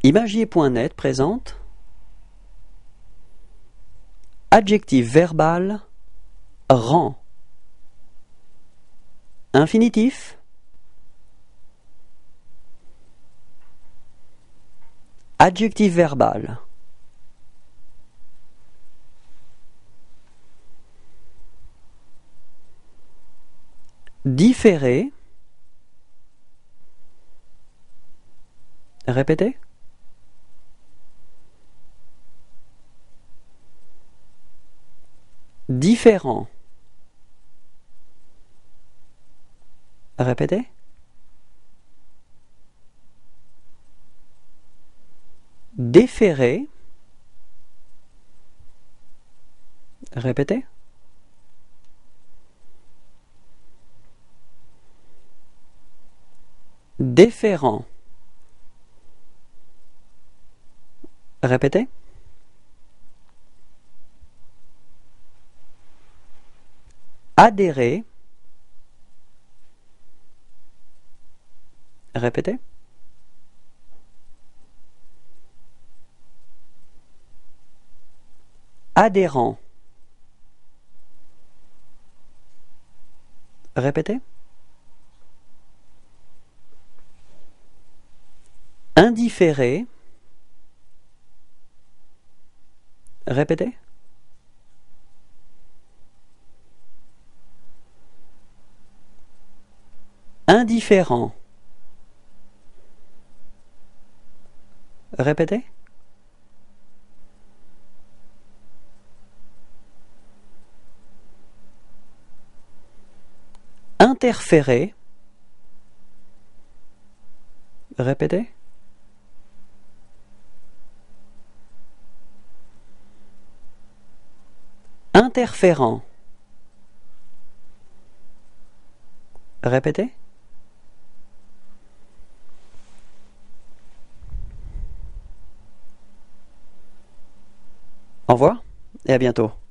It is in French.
Imagier.net présente adjectif verbal rend. Infinitif. Adjectif verbal. Différer. Répétez. Différent. Répétez. Déférer. Répétez. Déférent. Répétez. Adhérer. Répétez. Adhérent. Répétez. Indifféré. Répétez. Indifférent. Répétez. Interférer. Répétez. Interférent. Répétez. Au revoir et à bientôt.